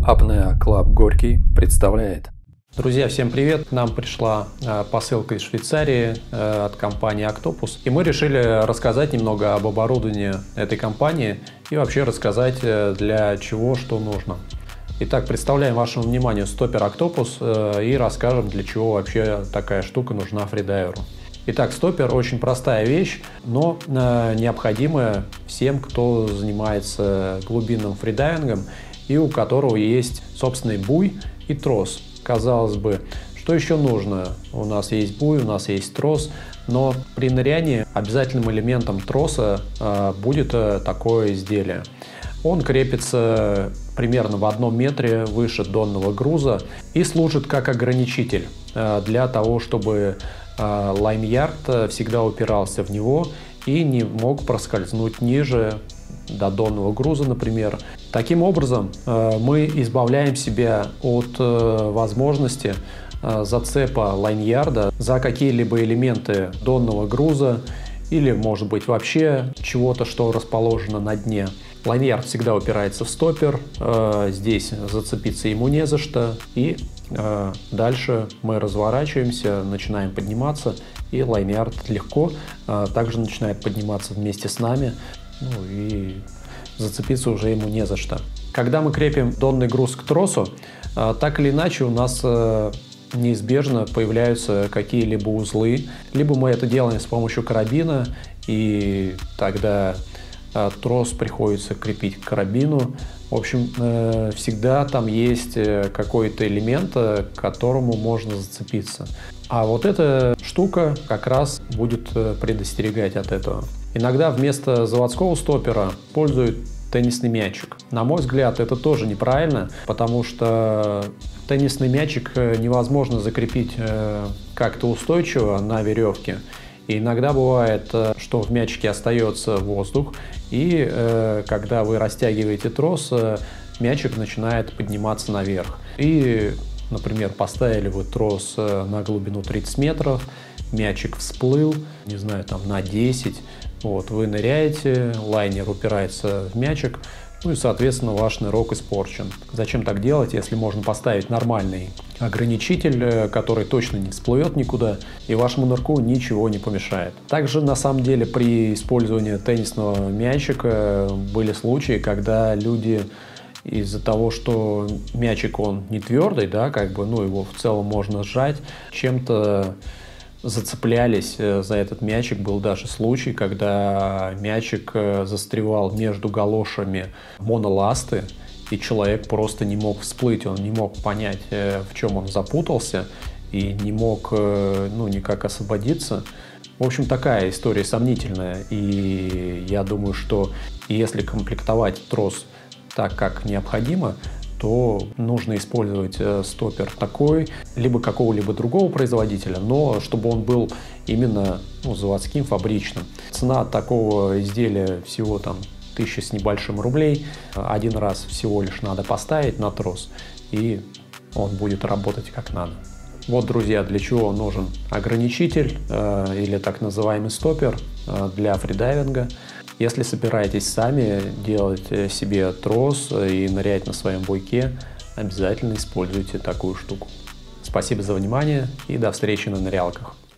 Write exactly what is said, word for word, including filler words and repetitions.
Apnea Club Горький представляет. Друзья, всем привет! К нам пришла э, посылка из Швейцарии э, от компании Octopus. И мы решили рассказать немного об оборудовании этой компании и вообще рассказать, э, для чего что нужно. Итак, представляем вашему вниманию стоппер Octopus э, и расскажем, для чего вообще такая штука нужна фридайверу. Итак, стоппер очень простая вещь, но э, необходимая всем, кто занимается глубинным фридайвингом и у которого есть собственный буй и трос. Казалось бы, что еще нужно? У нас есть буй, у нас есть трос, но при нырянии обязательным элементом троса э, будет э, такое изделие. Он крепится примерно в одном метре выше донного груза и служит как ограничитель э, для того, чтобы э, лайнярд всегда упирался в него и не мог проскользнуть ниже до донного груза, например. Таким образом, мы избавляем себя от возможности зацепа лайнярда за какие-либо элементы донного груза или, может быть, вообще чего-то, что расположено на дне. Лайнярд всегда упирается в стоппер, здесь зацепиться ему не за что, и дальше мы разворачиваемся, начинаем подниматься, и лайнярд легко также начинает подниматься вместе с нами. Ну и зацепиться уже ему не за что. Когда мы крепим донный груз к тросу, так или иначе у нас неизбежно появляются какие-либо узлы. Либо мы это делаем с помощью карабина, и тогда трос приходится крепить к карабину. В общем, всегда там есть какой-то элемент, к которому можно зацепиться. А вот эта штука как раз будет предостерегать от этого. Иногда вместо заводского стоппера используют теннисный мячик. На мой взгляд, это тоже неправильно, потому что теннисный мячик невозможно закрепить как-то устойчиво на веревке. И иногда бывает, что в мячике остается воздух, и когда вы растягиваете трос, мячик начинает подниматься наверх. И, например, поставили вы трос на глубину тридцать метров, мячик всплыл, не знаю, там на десять. Вот, вы ныряете, лайнер упирается в мячик, ну и, соответственно, ваш нырок испорчен. Зачем так делать, если можно поставить нормальный ограничитель, который точно не всплывет никуда, и вашему нырку ничего не помешает. Также, на самом деле, при использовании теннисного мячика были случаи, когда люди из-за того, что мячик он не твердый, да, как бы, ну, его в целом можно сжать, чем-то зацеплялись за этот мячик. Был даже случай, когда мячик застревал между галошами моноласты, и человек просто не мог всплыть, он не мог понять, в чем он запутался, и не мог, ну, никак освободиться. В общем, такая история сомнительная, и я думаю, что если комплектовать трос так, как необходимо, то нужно использовать стоппер такой, либо какого-либо другого производителя, но чтобы он был именно, ну, заводским, фабричным. Цена такого изделия всего там тысяча с небольшим рублей. Один раз всего лишь надо поставить на трос, и он будет работать как надо. Вот, друзья, для чего нужен ограничитель э, или так называемый стоппер э, для фридайвинга. Если собираетесь сами делать себе трос и нырять на своем буйке, обязательно используйте такую штуку. Спасибо за внимание и до встречи на нырялках.